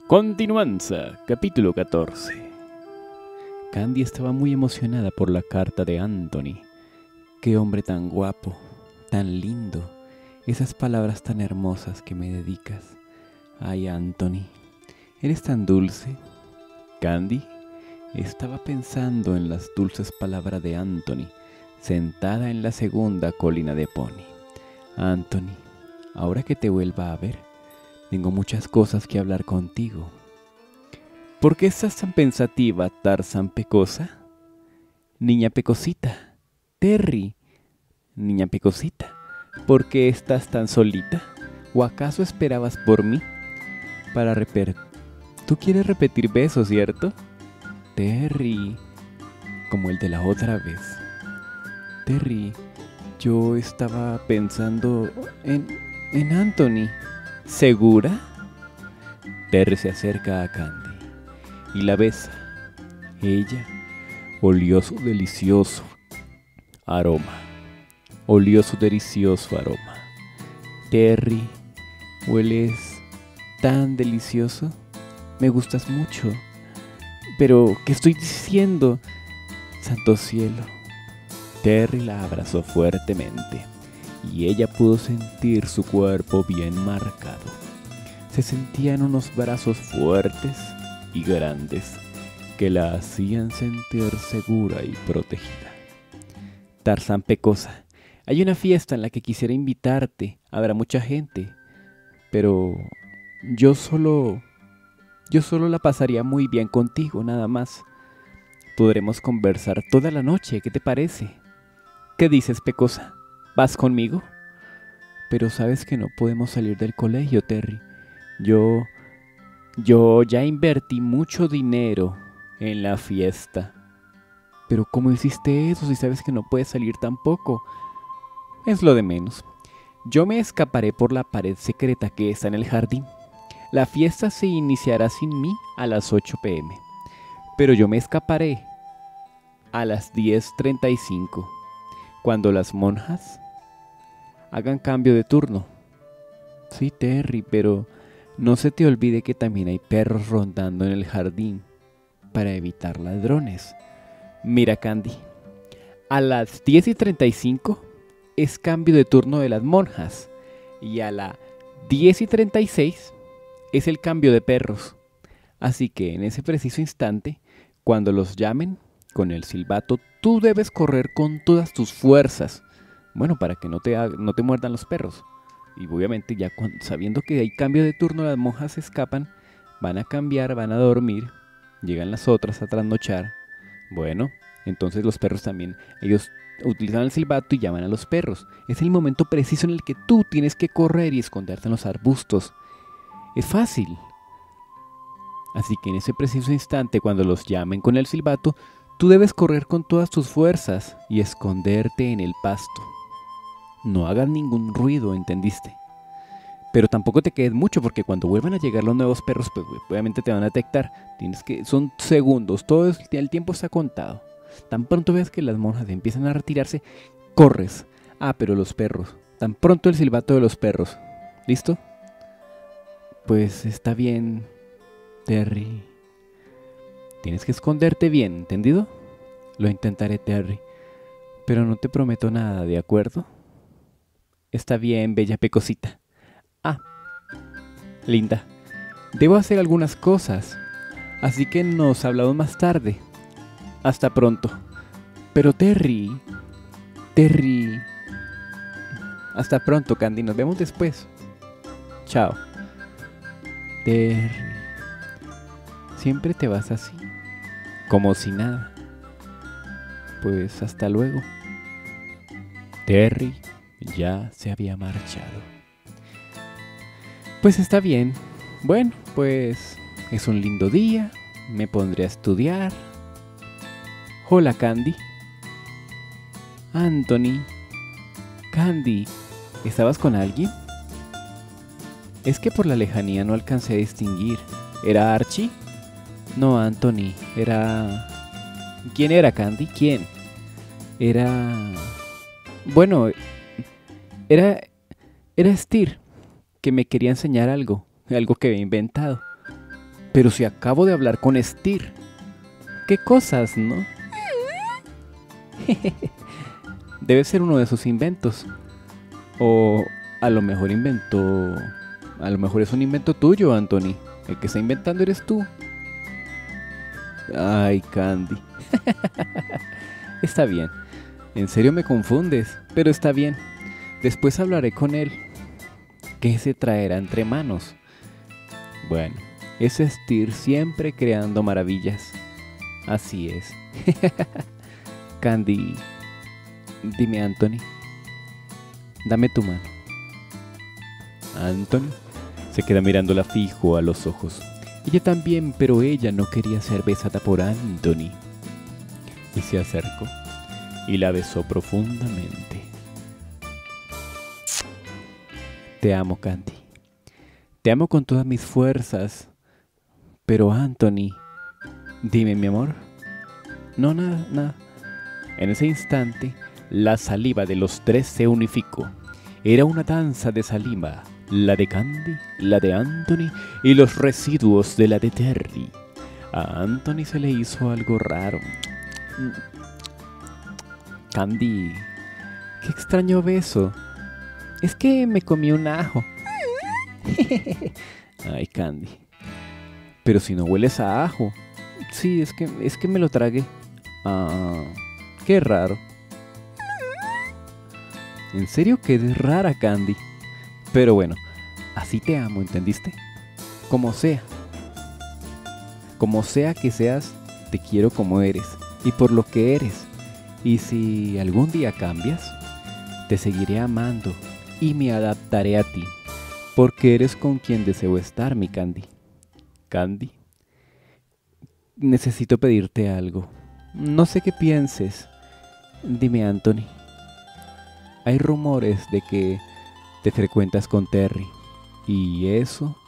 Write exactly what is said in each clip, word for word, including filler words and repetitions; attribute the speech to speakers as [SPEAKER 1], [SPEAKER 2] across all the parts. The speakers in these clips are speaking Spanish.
[SPEAKER 1] Continuanza, capítulo catorce. Candy estaba muy emocionada por la carta de Anthony. Qué hombre tan guapo, tan lindo, esas palabras tan hermosas que me dedicas. Ay, Anthony, eres tan dulce. Candy estaba pensando en las dulces palabras de Anthony, sentada en la segunda colina de Pony. Anthony, ahora que te vuelva a ver, tengo muchas cosas que hablar contigo. ¿Por qué estás tan pensativa, Tarzán Pecosa? Niña Pecosita, Terry, niña Pecosita, ¿por qué estás tan solita? ¿O acaso esperabas por mí? Para repetir... ¿Tú quieres repetir besos, cierto? Terry, como el de la otra vez. Terry, yo estaba pensando en, en Anthony. ¿Segura? Terry se acerca a Candy y la besa. Ella olió su delicioso aroma. Olió su delicioso aroma. Terry, hueles tan delicioso. Me gustas mucho. Pero, ¿qué estoy diciendo? Santo cielo. Terry la abrazó fuertemente y ella pudo sentir su cuerpo bien marcado. Se sentía en unos brazos fuertes y grandes que la hacían sentir segura y protegida. Tarzán Pecosa, hay una fiesta en la que quisiera invitarte. Habrá mucha gente, pero yo solo, yo solo la pasaría muy bien contigo, nada más. Podremos conversar toda la noche, ¿qué te parece? ¿Qué dices, Pecosa? ¿Vas conmigo? Pero sabes que no podemos salir del colegio, Terry. Yo... Yo ya invertí mucho dinero en la fiesta. Pero ¿cómo hiciste eso si sabes que no puedes salir tampoco? Es lo de menos. Yo me escaparé por la pared secreta que está en el jardín. La fiesta se iniciará sin mí a las ocho pe eme. Pero yo me escaparé a las diez treinta y cinco. Cuando las monjas hagan cambio de turno. Sí, Terry, pero no se te olvide que también hay perros rondando en el jardín para evitar ladrones. Mira, Candy, a las diez y treinta y cinco es cambio de turno de las monjas y a las diez y treinta y seis es el cambio de perros. Así que en ese preciso instante, cuando los llamen con el silbato, tú debes correr con todas tus fuerzas. Bueno, para que no te, no te muerdan los perros. Y obviamente ya cuando, sabiendo que hay cambio de turno, las monjas se escapan, van a cambiar, van a dormir, llegan las otras a trasnochar. Bueno, entonces los perros también, ellos utilizan el silbato y llaman a los perros. Es el momento preciso en el que tú tienes que correr y esconderte en los arbustos. Es fácil. Así que en ese preciso instante, cuando los llamen con el silbato, tú debes correr con todas tus fuerzas y esconderte en el pasto. No hagas ningún ruido, ¿entendiste? Pero tampoco te quedes mucho porque cuando vuelvan a llegar los nuevos perros, pues obviamente te van a detectar. Tienes que, son segundos, todo el tiempo está contado. Tan pronto veas que las monjas empiezan a retirarse, corres. Ah, pero los perros. Tan pronto el silbato de los perros. ¿Listo? Pues está bien, Terry. Tienes que esconderte bien, ¿entendido? Lo intentaré, Terry. Pero no te prometo nada, ¿de acuerdo? Está bien, bella Pecosita. Ah, linda. Debo hacer algunas cosas, así que nos hablamos más tarde. Hasta pronto. Pero Terry... Terry... Hasta pronto, Candy. Nos vemos después. Chao. Terry... Siempre te vas así, como si nada. Pues hasta luego. Terry ya se había marchado. Pues está bien. Bueno, pues es un lindo día. Me pondré a estudiar. Hola, Candy. Anthony. Candy, ¿estabas con alguien? Es que por la lejanía no alcancé a distinguir. ¿Era Archie? No, Anthony. Era... ¿Quién era, Candy? ¿Quién? Era... Bueno... Era... Era Steer, que me quería enseñar algo, algo que había inventado. Pero si acabo de hablar con Styr. ¿Qué cosas, no? Debe ser uno de sus inventos. O a lo mejor inventó... A lo mejor es un invento tuyo, Anthony. El que está inventando eres tú. Ay, Candy. Está bien. En serio me confundes, pero está bien. Después hablaré con él. ¿Qué se traerá entre manos? Bueno, es Styr siempre creando maravillas. Así es. Candy, dime, Anthony. Dame tu mano. Anthony se queda mirándola fijo a los ojos. Ella también, pero ella no quería ser besada por Anthony. Y se acercó y la besó profundamente. Te amo, Candy. Te amo con todas mis fuerzas. Pero Anthony, dime, mi amor. No, nada, nada. En ese instante, la saliva de los tres se unificó. Era una danza de saliva. La de Candy, la de Anthony y los residuos de la de Terry. A Anthony se le hizo algo raro. Candy, qué extraño beso. Es que me comí un ajo. Ay, Candy. Pero si no hueles a ajo. Sí, es que, es que me lo tragué. Ah, qué raro. En serio que es rara, Candy. Pero bueno, así te amo, ¿entendiste? Como sea. Como sea que seas, te quiero como eres y por lo que eres. Y si algún día cambias, te seguiré amando y me adaptaré a ti, porque eres con quien deseo estar, mi Candy. Candy, necesito pedirte algo. No sé qué pienses. Dime, Anthony. Hay rumores de que te frecuentas con Terry, y eso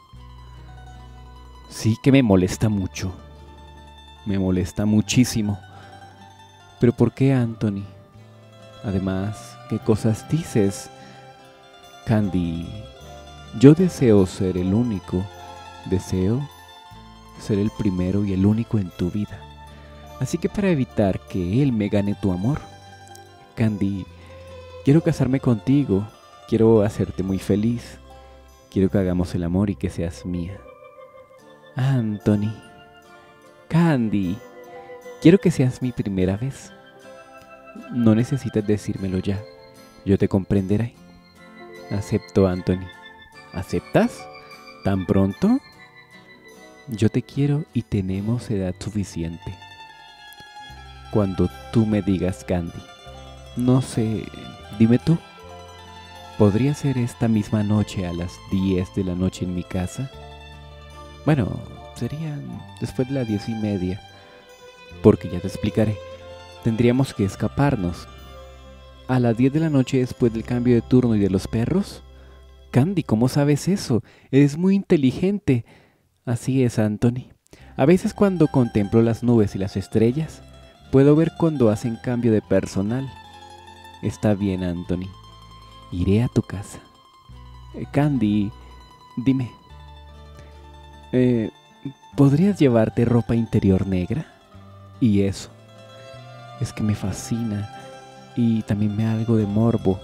[SPEAKER 1] sí que me molesta mucho. Me molesta muchísimo. ¿Pero por qué, Anthony? Además, ¿qué cosas dices? Candy, yo deseo ser el único. Deseo ser el primero y el único en tu vida. Así que para evitar que él me gane tu amor, Candy, quiero casarme contigo. Quiero hacerte muy feliz. Quiero que hagamos el amor y que seas mía. Anthony. Candy. Quiero que seas mi primera vez. No necesitas decírmelo ya. Yo te comprenderé. Acepto, Anthony. ¿Aceptas? ¿Tan pronto? Yo te quiero y tenemos edad suficiente. Cuando tú me digas, Candy. No sé, dime tú. ¿Podría ser esta misma noche a las diez de la noche en mi casa? Bueno, serían después de las diez y media. Porque ya te explicaré. Tendríamos que escaparnos. ¿A las diez de la noche después del cambio de turno y de los perros? Candy, ¿cómo sabes eso? Eres muy inteligente. Así es, Anthony. A veces cuando contemplo las nubes y las estrellas, puedo ver cuando hacen cambio de personal. Está bien, Anthony. Iré a tu casa. Eh, Candy, dime. Eh, ¿Podrías llevarte ropa interior negra? Y eso. Es que me fascina. Y también me da algo de morbo.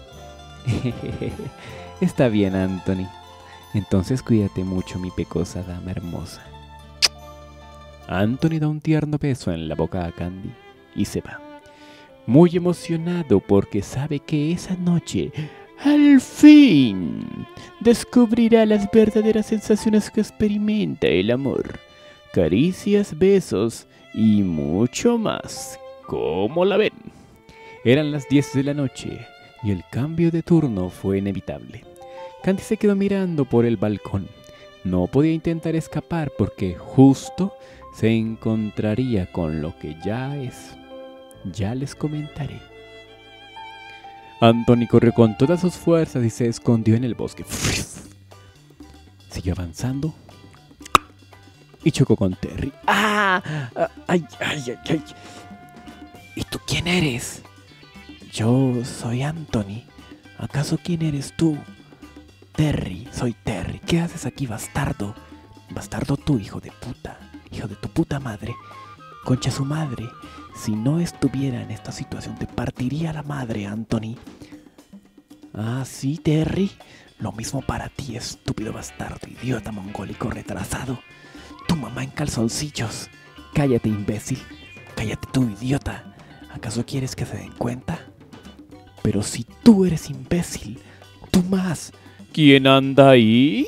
[SPEAKER 1] Está bien, Anthony. Entonces cuídate mucho, mi pecosa dama hermosa. Anthony da un tierno beso en la boca a Candy y se va. Muy emocionado porque sabe que esa noche, al fin, descubrirá las verdaderas sensaciones que experimenta el amor. Caricias, besos y mucho más. ¿Cómo la ven? Eran las diez de la noche y el cambio de turno fue inevitable. Candy se quedó mirando por el balcón. No podía intentar escapar porque justo se encontraría con lo que ya es. Ya les comentaré. Anthony corrió con todas sus fuerzas y se escondió en el bosque. Siguió avanzando y chocó con Terry. ¡Ah! ¡Ay, ay, ay, ay! ¿Y tú quién eres? Yo soy Anthony. ¿Acaso quién eres tú? Terry, soy Terry. ¿Qué haces aquí, bastardo? Bastardo tú, hijo de puta, hijo de tu puta madre, concha su madre. Si no estuviera en esta situación te partiría la madre, Anthony. Ah, sí, Terry. Lo mismo para ti, estúpido bastardo, idiota mongólico retrasado. Tu mamá en calzoncillos. Cállate, imbécil. Cállate tú, idiota. ¿Acaso quieres que se den cuenta? Pero si tú eres imbécil, tú más. ¿Quién anda ahí?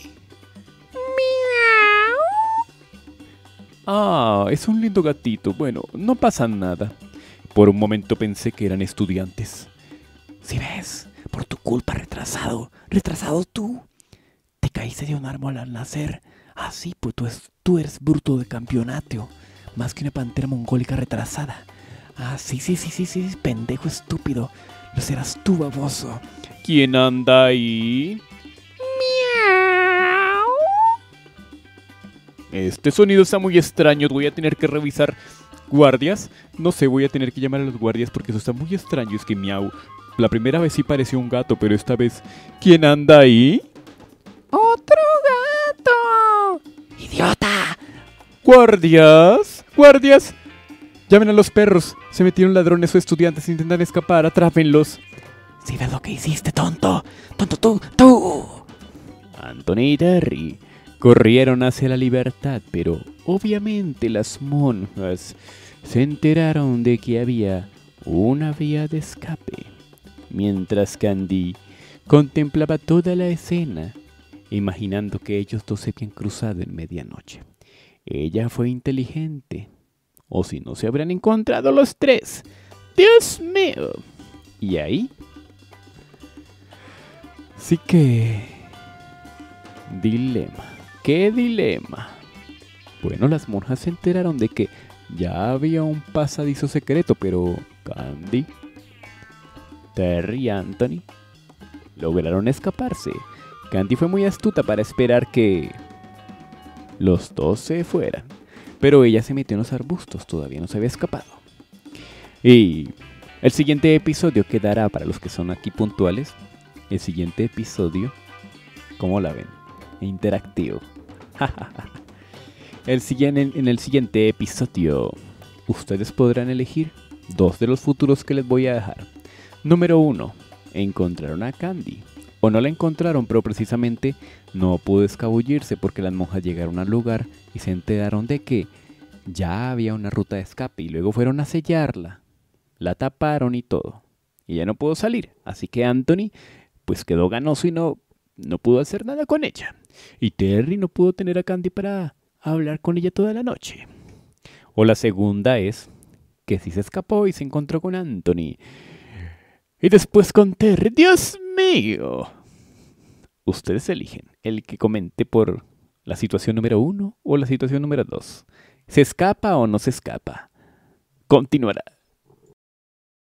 [SPEAKER 1] Ah, es un lindo gatito. Bueno, no pasa nada. Por un momento pensé que eran estudiantes. ¿Sí ves? Por tu culpa, retrasado. Retrasado tú. Te caíste de un árbol al nacer. Ah, sí, pues tú, es, tú eres bruto de campeonato. Más que una pantera mongólica retrasada. Ah, sí, sí, sí, sí, sí, pendejo estúpido. Lo serás tú, baboso. ¿Quién anda ahí? Este sonido está muy extraño, voy a tener que revisar. ¿Guardias? No sé, voy a tener que llamar a los guardias porque eso está muy extraño. Es que miau. La primera vez sí pareció un gato, pero esta vez... ¿Quién anda ahí? ¡Otro gato! ¡Idiota! ¡Guardias! ¡Guardias! Llamen a los perros. Se metieron ladrones o estudiantes, intentan escapar, atrápenlos. ¿Sí ves lo que hiciste, tonto? ¡Tonto tú! ¡Tú! Anthony y Terry corrieron hacia la libertad, pero obviamente las monjas se enteraron de que había una vía de escape. Mientras Candy contemplaba toda la escena, imaginando que ellos dos se habían cruzado en medianoche. Ella fue inteligente, o si no se habrían encontrado los tres. ¡Dios mío! Y ahí sí que... dilema. ¿Qué dilema? Bueno, las monjas se enteraron de que ya había un pasadizo secreto, pero Candy, Terry y Anthony lograron escaparse. Candy fue muy astuta para esperar que los dos se fueran, pero ella se metió en los arbustos, todavía no se había escapado. Y el siguiente episodio quedará para los que son aquí puntuales. El siguiente episodio, ¿cómo la ven? Interactivo. el siguiente, en el siguiente episodio, ustedes podrán elegir dos de los futuros que les voy a dejar. Número uno, encontraron a Candy. O no la encontraron, pero precisamente no pudo escabullirse porque las monjas llegaron al lugar y se enteraron de que ya había una ruta de escape y luego fueron a sellarla. La taparon y todo. Y ya no pudo salir. Así que Anthony pues quedó ganoso y no, no pudo hacer nada con ella. Y Terry no pudo tener a Candy para hablar con ella toda la noche. O la segunda es que sí se escapó y se encontró con Anthony. Y después con Terry. ¡Dios mío! Ustedes eligen el que comente por la situación número uno o la situación número dos. ¿Se escapa o no se escapa? Continuará.